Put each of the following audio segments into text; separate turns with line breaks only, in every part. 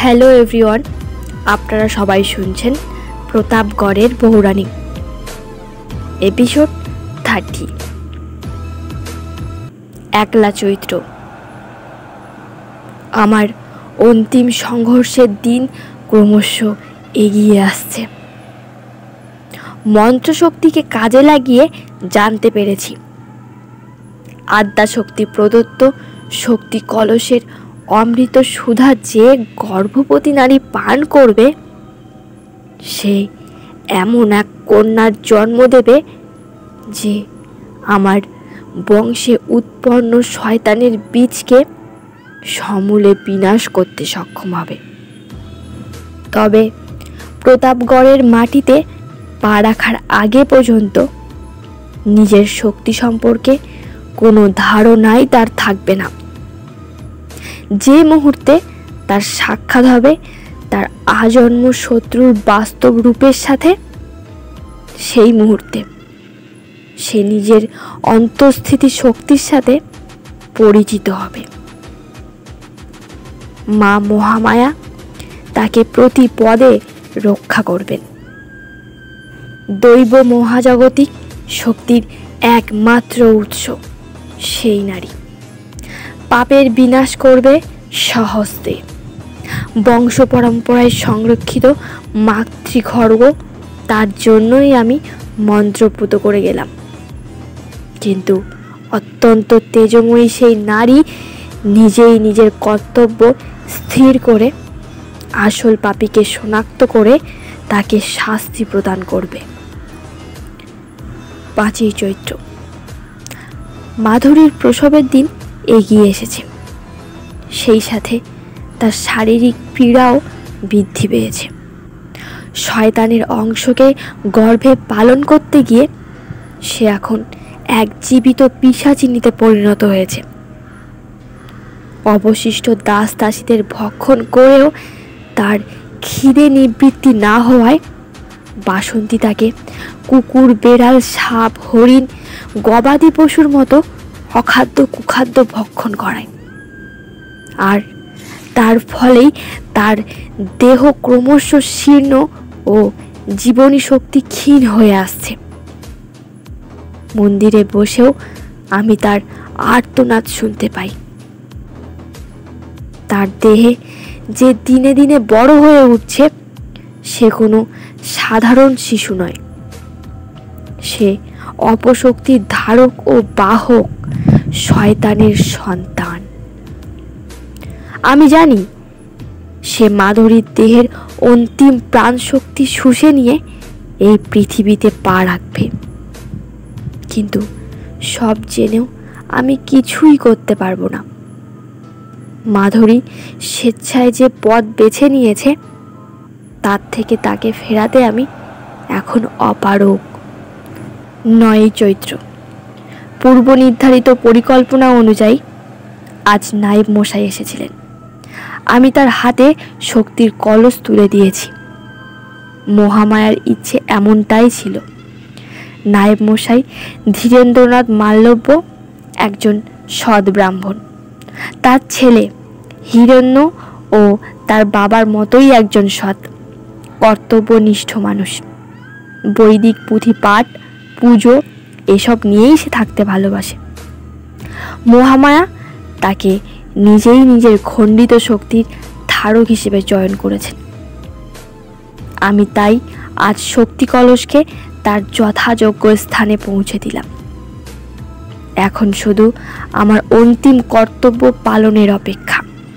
Hello everyone, আপনারা সবাই শুনছেন প্রতাপগড়ের বহুরানী এপিসোড 30। একলা চৈত্র। আমার অন্তিম সংঘর্ষের দিন ক্রমশ এগিয়ে আসছে। মন্ত্রশক্তিকে কাজে লাগিয়ে জানতে পেরেছি, আদ্যাশক্তি প্রদত্ত শক্তি কলসের অমৃত সুধা যে গর্ভবতী নারী পান করবে, সে এমন এক কন্যার জন্ম দেবে যে আমার বংশে উৎপন্ন শয়তানের বীজকে সমূলে বিনাশ করতে সক্ষম হবে। তবে প্রতাপগড়ের মাটিতে পা রাখার আগে পর্যন্ত নিজের শক্তি সম্পর্কে কোনো ধারণাই তার থাকবে না। যে মুহূর্তে তার সাক্ষাৎ হবে তার আজন্ম শত্রুর বাস্তব রূপের সাথে, সেই মুহূর্তে সে নিজের অন্তঃস্থিতি শক্তির সাথে পরিচিত হবে। মা মহামায়া তাকে প্রতি পদে রক্ষা করবেন। দৈব মহাজাগতিক শক্তির একমাত্র উৎস সেই নারী পাপের বিনাশ করবে সহস্তে। বংশ পরম্পরায় সংরক্ষিত মাতৃখড়গ তার জন্যই আমি মন্ত্রপুত করে গেলাম। কিন্তু অত্যন্ত তেজময়ী সেই নারী নিজেই নিজের কর্তব্য স্থির করে আসল পাপীকে শনাক্ত করে তাকে শাস্তি প্রদান করবে। 5ই চৈত্র। মাধুরীর প্রসবের দিন এগিয়ে এসেছে, সেই সাথে তার শারীরিক পীড়াও বৃদ্ধি পেয়েছে। শয়তানের অংশকে গর্ভে পালন করতে গিয়ে সে এখন এক জীবিত পিশাচিনীতে পরিণত হয়েছে। অবশিষ্ট দাস দাসীদের ভক্ষণ করেও তার খিদে নিবৃত্তি না হওয়ায় বাসন্তী তাকে কুকুর, বেড়াল, সাপ, হরিণ, গবাদি পশুর মতো অখাদ্য কুখাদ্য ভক্ষণ করায়। আর তার ফলেই তার দেহ ক্রমশ শীর্ণ ও জীবনী শক্তি ক্ষীণ হয়ে আসছে। মন্দিরে বসেও আমি তার আর্তনাদ শুনতে পাই। তার দেহে যে দিনে দিনে বড় হয়ে উঠছে, সে কোনো সাধারণ শিশু নয়। সে অপশক্তির ধারক ও বাহক শয়তানের সন্তান। আমি জানি সে মাধুরীর দেহের অন্তিম প্রাণ শক্তি শুষে নিয়ে এই পৃথিবীতে পা রাখবে। কিন্তু সব জেনেও আমি কিছুই করতে পারবো না। মাধুরী স্বেচ্ছায় যে পথ বেছে নিয়েছে, তার থেকে তাকে ফেরাতে আমি এখন অপারগ। 9ই চৈত্র। পূর্ব নির্ধারিত পরিকল্পনা অনুযায়ী আজ নায়েব মশাই এসেছিলেন। আমি তার হাতে শক্তির কলস তুলে দিয়েছি। মহামায়ার ইচ্ছে এমনটাই ছিল। নায়েব মশাই ধীরেন্দ্রনাথ মাল্লব্য একজন সৎ ব্রাহ্মণ। তার ছেলে হিরণ্য ও তার বাবার মতোই একজন সৎ কর্তব্যনিষ্ঠ মানুষ। বৈদিক পুঁথি পাঠ, পুজো এসব নিয়েই সে থাকতে ভালোবাসে। মহামায়া তাকে নিজেই নিজের খণ্ডিত শক্তির ধারক হিসেবে চয়ন করেছেন। আমি তাই আজ শক্তি কলসকে তার যথাযোগ্য স্থানে পৌঁছে দিলাম। এখন শুধু আমার অন্তিম কর্তব্য পালনের অপেক্ষা।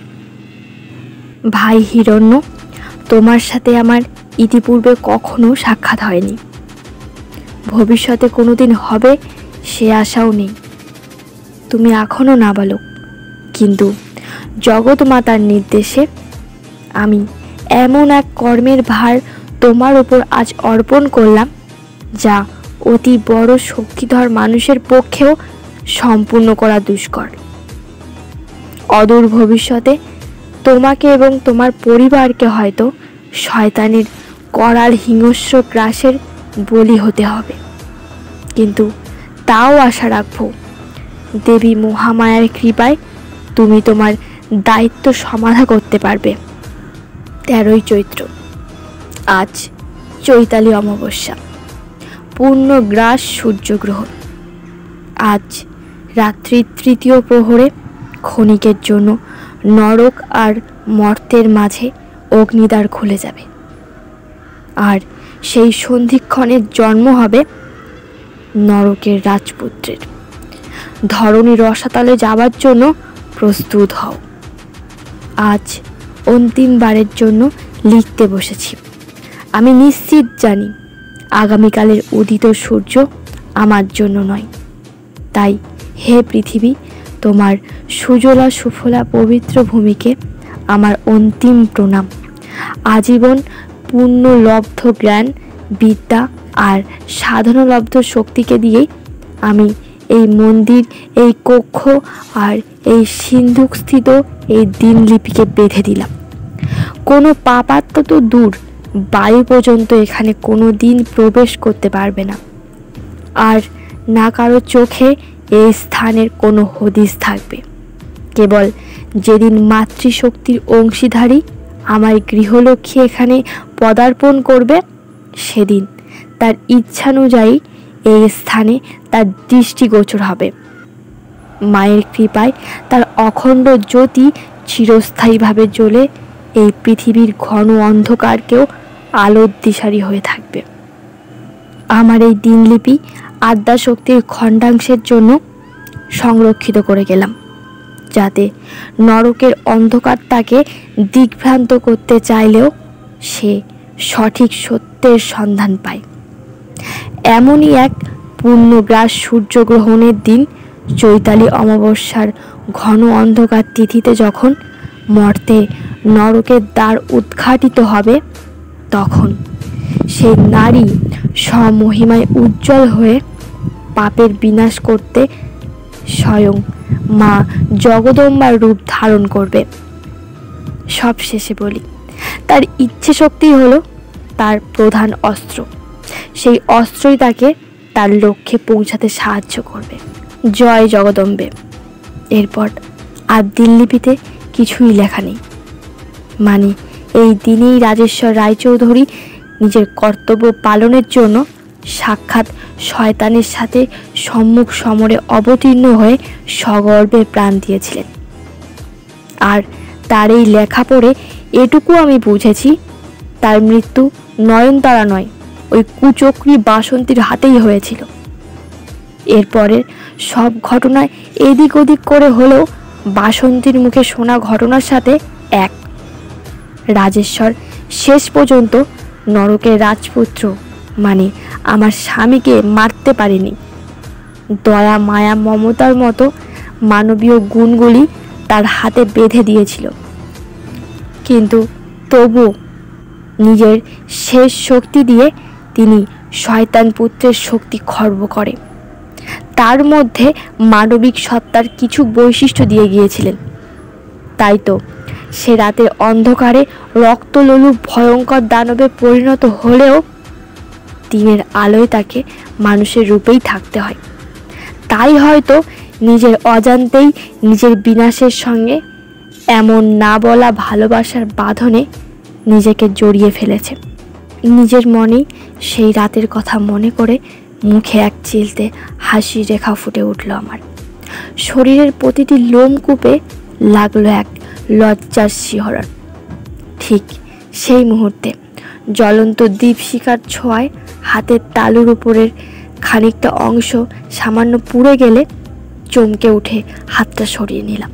ভাই হিরণ্য, তোমার সাথে আমার ইতিপূর্বে কখনো সাক্ষাৎ হয়নি। ভবিষ্যতে কোনোদিন হবে সে আশাও নেই। তুমি এখনো নাবালক, কিন্তু জগৎ মাতার নির্দেশে আমি এমন এক কর্মের ভার তোমার ওপর আজ অর্পণ করলাম, যা অতি বড় শক্তিধর মানুষের পক্ষেও সম্পূর্ণ করা দুষ্কর। অদূর ভবিষ্যতে তোমাকে এবং তোমার পরিবারকে হয়তো শয়তানের করাল হিংস্র গ্রাসের বলি হতে হবে। কিন্তু তাও আশা রাখবো, দেবী মহামায়ার কৃপায় তুমি তোমার দায়িত্ব সমাধা করতে পারবে। 13ই চৈত্র। আজ চৈতালি অমাবস্যা, পূর্ণগ্রাস সূর্যগ্রহণ। আজ রাত্রির 3য় প্রহরে ক্ষণিকের জন্য নরক আর মর্তের মাঝে অগ্নিদ্বার খুলে যাবে, আর সেই সন্ধিক্ষণের জন্ম হবে নরকের রাজপুত্রের। ধরণী রসাতলে যাবার জন্য প্রস্তুত হও। আজ অন্তিমবারের জন্য লিখতে বসেছি। আমি নিশ্চিত জানি আগামীকালের উদিত সূর্য আমার জন্য নয়। তাই হে পৃথিবী, তোমার সুজলা সুফলা পবিত্র ভূমিকে আমার অন্তিম প্রণাম। আজীবন পুণ্যলব্ধ জ্ঞান, বিদ্যা আর সাধনালব্ধ শক্তিকে দিয়েই আমি এই মন্দির, এই কক্ষ আর এই সিন্ধুকস্থিত এই দিনলিপিকে বেঁধে দিলাম। কোনো পাপাত্ম তো দূর, বায়ু পর্যন্ত এখানে কোনো দিন প্রবেশ করতে পারবে না, আর না কারো চোখে এই স্থানের কোনো হদিস থাকবে। কেবল যেদিন মাতৃশক্তির অংশীধারী আমার গৃহলক্ষ্মী এখানে পদার্পণ করবে, সেদিন তার ইচ্ছানুযায়ী এই স্থানে তার দৃষ্টিগোচর হবে। মায়ের কৃপায় তার অখণ্ড জ্যোতি চিরস্থায়ীভাবে জ্বলে এই পৃথিবীর ঘন অন্ধকারকেও আলোর দিশারি হয়ে থাকবে। আমার এই দিনলিপি আদ্যাশক্তির খণ্ডাংশের জন্য সংরক্ষিত করে গেলাম, যাতে নরকের অন্ধকার তাকে দিগ্ভ্রান্ত করতে চাইলেও সে সঠিক সত্যের সন্ধান পায়। এমনই এক পূর্ণগ্রাস সূর্যগ্রহণের দিন, চৈতালি অমাবস্যার ঘন অন্ধকার তিথিতে যখন মর্তে নরকের দ্বার উদ্ঘাটিত হবে, তখন সেই নারী স্বমহিমায় উজ্জ্বল হয়ে পাপের বিনাশ করতে স্বয়ং মা জগদম্বার রূপ ধারণ করবে। সব শেষে বলি, তার ইচ্ছে শক্তি হলো তার প্রধান অস্ত্র। সেই অস্ত্রই তাকে তার লক্ষ্যে পৌঁছাতে সাহায্য করবে। জয় জগদম্বে। এরপর আর দিনলিপিতে কিছুই লেখা নেই। মানে এই দিনেই রাজেশ্বর রায়চৌধুরী নিজের কর্তব্য পালনের জন্য সাক্ষাৎ শয়তানের সাথে সম্মুখ সমরে অবতীর্ণ হয়ে সগর্বে প্রাণ দিয়েছিলেন। আর তার এই লেখা পড়ে এটুকু আমি বুঝেছি, তার মৃত্যু নয়নতারা নয়, ওই কুচক্রী বাসন্তীর হাতেই হয়েছিল। এরপরের সব ঘটনায় এদিক ওদিক করে হলেও বাসন্তীর মুখে শোনা ঘটনার সাথে এক। রাজেশ্বর শেষ পর্যন্ত নরকের রাজপুত্র মানে আমার স্বামীকে মারতে পারেনি। দয়া, মায়া, মমতার মতো মানবীয় গুণগুলি তার হাতে বেঁধে দিয়েছিল, কিন্তু তবু নিজের শেষ শক্তি দিয়ে তিনি শয়তান পুত্রের শক্তি খর্ব করে তার মধ্যে মানবিক সত্তার কিছু বৈশিষ্ট্য দিয়ে গিয়েছিলেন। তাই তো সে রাতের অন্ধকারে রক্তলোলুপ ভয়ঙ্কর দানবে পরিণত হলেও দিনের আলোয় তাকে মানুষের রূপেই থাকতে হয়। তাই হয়তো নিজের অজান্তেই নিজের বিনাশের সঙ্গে এমন না বলা ভালোবাসার বাঁধনে নিজেকে জড়িয়ে ফেলেছে। নিজের মনেই সেই রাতের কথা মনে করে মুখে এক চিলতে হাসির রেখা ফুটে উঠল আমার। শরীরের প্রতিটি লোমকূপে লাগলো এক লজ্জার শিহরণ। ঠিক সেই মুহূর্তে জ্বলন্ত দীপশিখার ছোঁয়ায় হাতের তালুর উপরের খানিকটা অংশ সামান্য পুড়ে গেলে চমকে উঠে হাতটা সরিয়ে নিলাম।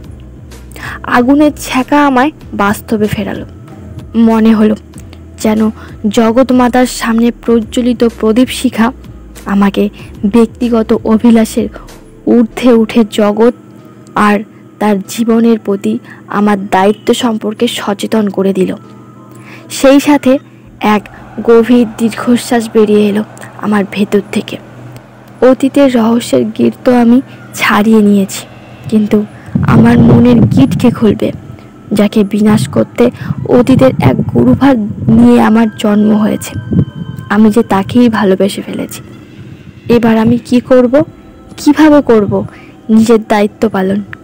আগুনের ছ্যাঁকা আমায় বাস্তবে ফেরালো। মনে হলো যেন জগৎমাতার সামনে প্রজ্বলিত প্রদীপ শিখা আমাকে ব্যক্তিগত অভিলাষের ঊর্ধ্বে উঠে জগৎ আর তার জীবনের প্রতি আমার দায়িত্ব সম্পর্কে সচেতন করে দিল। সেই সাথে এক গভীর দীর্ঘশ্বাস বেরিয়ে এলো আমার ভেতর থেকে। অতীতের রহস্যের গিট তো আমি ছাড়িয়ে নিয়েছি, কিন্তু আমার মনের গিট কে খুলবে, যাকে বিনাশ করতে অতীতের এক গুরুভার নিয়ে আমার জন্ম হয়েছে। আমি যে তাকেই ভালোবেসে ফেলেছি। এবার আমি কি করব, কিভাবে করব নিজের দায়িত্ব পালন?